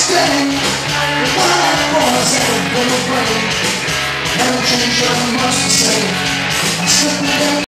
stay. One of boys that are gonna break. Never change your must say.